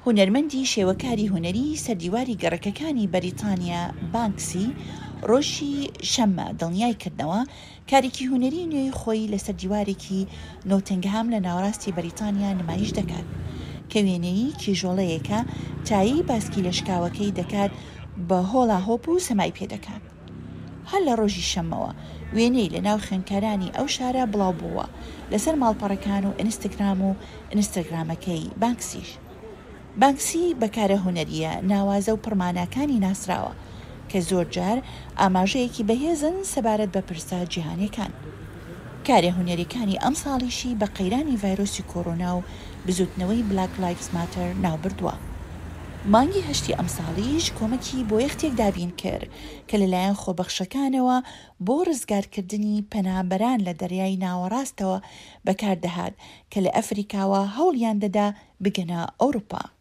هونەرمەندی شێوەکاری هونەری سەردیواری گەڕەکەکانی بەریتانیا بانکسی ڕۆژی شەممە دڵنیای کردنەوە کارێکی هونەری نوێی خۆی لە سەردیوارێکی نۆتنگهام لە ناوەڕاستی بەریتانیا نمایش دەکات کە وێنەی کیژۆڵەیەکە تایی باسکی لە شکاوەکەی دەکات بە هۆڵا هۆپ و سەمای پێدەکات. هەر لە ڕۆژی شەممەوە وێنەی لە ناو خوێندکارانی ئەو شارە بڵاو بووە لەسەر ماڵپەڕەکان و ئینستاگرام و ئینستاگرامەکەی بانکسیش. بانکسی بەکارە هونەریە ناوازە و پڕماناکانی ناسراوە کە زۆر جار ئاماژەیەکی بەهێزن سەبارەت بە پرسە جیهانیەکان. کارە هونەریەکانی ئەم ساڵیشی بە قەیرانی ڤایرۆسی کۆڕۆنا و بزوتنەوەی بلاک لایڤز ماتەر ناوبردووە. مانگی هەشتی ئەم ساڵیش کۆمەکی بۆ یەختێک دابین کرد کە لەلایەن خۆبەخشەکانەوە بۆ ڕزگارکردنی پەنابەران لە دەریای ناوەڕاستەوە بەکاردەهات کە لە ئەفریکاوە هەوڵیان دەدا بگەنە ئەوروپا.